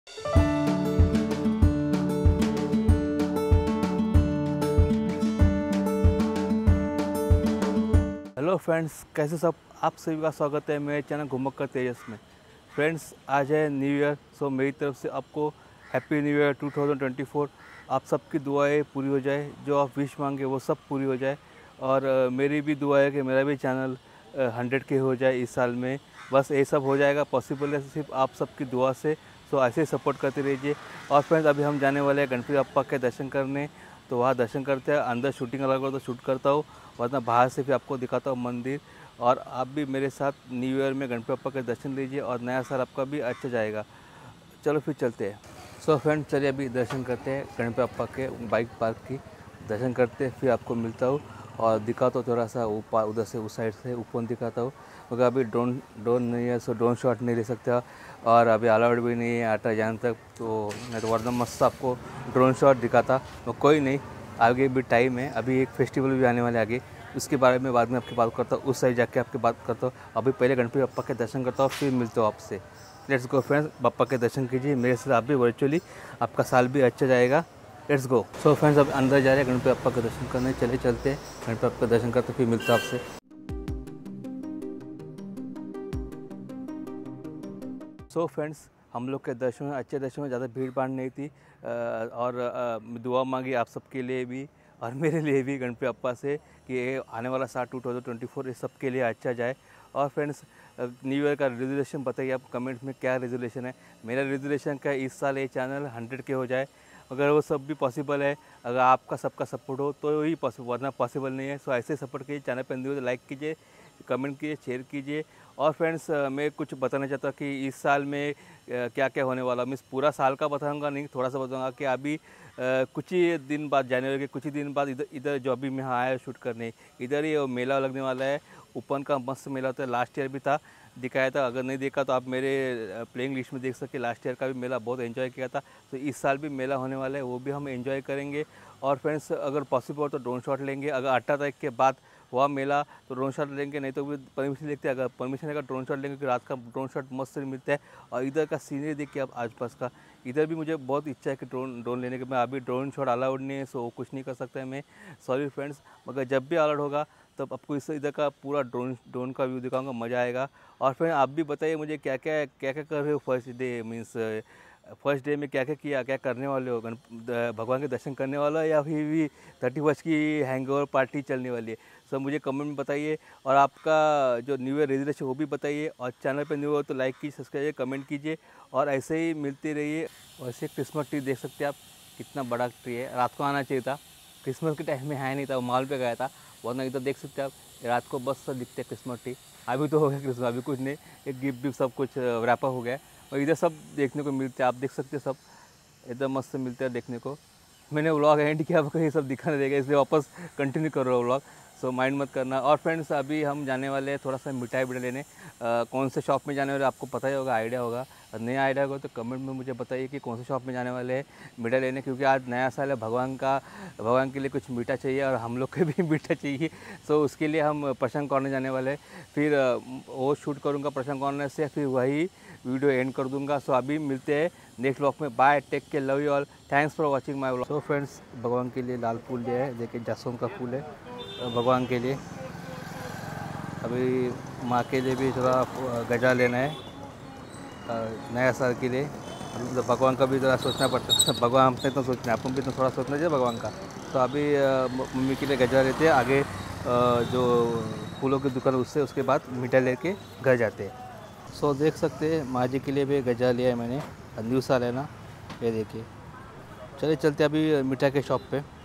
Hello friends, कैसे सब। आप सभी का स्वागत है मेरे चैनल घुमक्कर तेजस में। फ्रेंड्स, आज है न्यू ईयर, सो मेरी तरफ से आपको हैप्पी न्यू ईयर 2024। आप सबकी दुआएं पूरी हो जाए, जो आप विश मांगे वो सब पूरी हो जाए। और मेरी भी दुआ है कि मेरा भी चैनल 100 के हो जाए इस साल में। बस ये सब हो जाएगा, पॉसिबल है सिर्फ आप सबकी दुआ से। सो ऐसे ही सपोर्ट करते रहिए। और फ्रेंड्स, अभी हम जाने वाले हैं गणपति बप्पा के दर्शन करने, तो वहाँ दर्शन करते हैं। अंदर शूटिंग अलग हो तो शूट करता हूँ, वरना बाहर से भी आपको दिखाता हूँ मंदिर। और आप भी मेरे साथ न्यू ईयर में गणपति बप्पा के दर्शन लीजिए और नया साल आपका भी अच्छा जाएगा। चलो फिर चलते हैं। सो फ्रेंड, चलिए अभी दर्शन करते हैं गणपति बप्पा के बाइक पार्क की। दर्शन करते फिर आपको मिलता हूँ और दिखाता हूँ थोड़ा सा ऊपर, उधर से उस साइड से ऊपर दिखाता हूँ, क्योंकि अभी ड्रोन नहीं है, सो ड्रोन शॉट नहीं ले सकता। और अभी अलाउड भी नहीं है आटा जान तक, तो मैं तो वरना मस्त आपको ड्रोन शॉट दिखाता। तो कोई नहीं, आगे भी टाइम है, अभी एक फेस्टिवल भी आने वाले आगे, उसके बारे में बाद में आपकी बात करता हूँ। उस साइड जाके आपकी बात करता हूँ। अभी पहले गणपति बप्पा के दर्शन करता हूँ, फिर मिलता हूँ आपसे। लेट्स गो फ्रेंड्स, बप्पा के दर्शन कीजिए मेरे साथ आप भी, वर्चुअली आपका साल भी अच्छा जाएगा। Let's go. सो फ्रेंड्स, अब अंदर जा रहे हैं गणपति बप्पा के दर्शन करने। चले चलते हैं, गणपति बप्पा के दर्शन करते फिर मिलता हूँ आपसे। सो फ्रेंड्स, हम लोग के दर्शन में, अच्छे दर्शन में, ज़्यादा भीड़ भाड़ नहीं थी। और दुआ मांगी आप सबके लिए भी और मेरे लिए भी गणपति बप्पा से कि ये आने वाला साल 2024 इस सब के लिए अच्छा जाए। और फ्रेंड्स, न्यू ईयर का रेजोल्यूशन बताइए आप कमेंट्स में, क्या रेजोल्यूशन है। मेरा रेजोल्यूशन का इस साल ये चैनल 100 के हो जाए। अगर वो सब भी पॉसिबल है, अगर आपका सबका सपोर्ट हो तो ही पॉसिबल, वरना पॉसिबल नहीं है। सो ऐसे सपोर्ट कीजिए, चैनल पर न्यू लाइक कीजिए, कमेंट कीजिए, शेयर कीजिए। और फ्रेंड्स, मैं कुछ बताना चाहता हूँ कि इस साल में क्या क्या होने वाला। मैं पूरा साल का बताऊंगा नहीं, थोड़ा सा बताऊंगा कि अभी कुछ ही दिन बाद, जनवरी के कुछ ही दिन बाद इधर जो अभी मैं आया शूट करने, इधर ही मेला लगने वाला है। ओपन का मस्त मेला होता है, लास्ट ईयर भी था, दिखाया था। अगर नहीं देखा तो आप मेरे प्लेइंग लिस्ट में देख सकते। लास्ट ईयर का भी मेला बहुत एंजॉय किया था, तो इस साल भी मेला होने वाला है, वो भी हम एंजॉय करेंगे। और फ्रेंड्स, अगर पॉसिबल हो तो ड्रोन शॉट लेंगे। अगर 18 तारीख के बाद हुआ मेला तो ड्रोन शॉट लेंगे, नहीं तो भी परमिशन देखते हैं। अगर परमिशन है ड्रोन शॉट लेंगे, क्योंकि रात का ड्रोन शॉट मस्त मिलता है। और इधर का सीनरी देख के आप आसपास का, इधर भी मुझे बहुत इच्छा है कि ड्रोन लेने के। मैं अभी ड्रोन शॉट अलाउड नहीं है, सो कुछ नहीं कर सकता है मैं, सॉरी फ्रेंड्स। मगर जब भी अलाउड होगा तब आपको इस इधर का पूरा ड्रोन का व्यू दिखाऊंगा, मज़ा आएगा। और फिर आप भी बताइए मुझे क्या क्या कर रहे हो first day, means first day में क्या क्या किया, क्या करने वाले हो। भगवान के दर्शन करने वाला हो या फिर भी 31 की हैंगओवर पार्टी चलने वाली है। सब मुझे कमेंट में बताइए। और आपका जो न्यू ईयर रेजोल्यूशन वो भी बताइए। और चैनल पर न्यू हो तो लाइक कीजिए, सब्सक्राइब, कमेंट कीजिए और ऐसे ही मिलते रहिए। वैसे क्रिसमस ट्री देख सकते हैं आप, कितना बड़ा ट्री है। रात को आना चाहिए था, क्रिसमस के टाइम में है नहीं था, मॉल पे गया था, वरना इधर देख सकते हैं आप रात को बस सब दिखते हैं क्रिसमस ट्री। अभी तो हो गया क्रिसमस, अभी कुछ नहीं, एक गिफ्ट भी सब कुछ रैपर हो गया। और इधर सब देखने को मिलते हैं, आप देख सकते हैं, सब एकदम मस्त मिलते हैं देखने को। मैंने व्लॉग एंड किया, आपको ये सब दिखाने देगा, इसलिए वापस कंटिन्यू कर रहा हूँ व्लॉग, सो माइंड मत करना। और फ्रेंड्स, अभी हम जाने वाले हैं थोड़ा सा मिठाई बिठाई लेने। कौन से शॉप में जाने वाले आपको पता ही होगा, आइडिया होगा। नया आइडिया होगा तो कमेंट में मुझे बताइए कि कौन से शॉप में जाने वाले हैं मिठाई लेने, क्योंकि आज नया साल है, भगवान के लिए कुछ मीठा चाहिए और हम लोग के भी मीठा चाहिए। सो उसके लिए हम प्रशांत कॉर्नर जाने वाले हैं। फिर वो शूट करूँगा प्रशांत कॉर्नर से, फिर वही वीडियो एंड कर दूंगा। सो अभी मिलते हैं नेक्स्ट व्लॉग में। Bye, take care, love you all, thanks for watching my vlog. So friends, भगवान के लिए लाल फूल लिया है, देखिए जासून का फूल है भगवान के लिए। अभी माँ के लिए भी थोड़ा गजा लेना है नया साल के लिए। तो भगवान का भी ज़रा सोचना पड़ता है, भगवान हमसे तो सोचना है, अपन भी तो थोड़ा सोचना चाहिए भगवान का। तो अभी मम्मी के लिए गजा लेते हैं, आगे जो फूलों की दुकान उससे, उसके बाद मिठाई लेके घर जाते हैं। सो देख सकते हैं माँ जी के लिए भी गजा लिया है मैंने, न्यू साल है ना, ये देखिए। चलिए चलते अभी मिठाई के शॉप पे।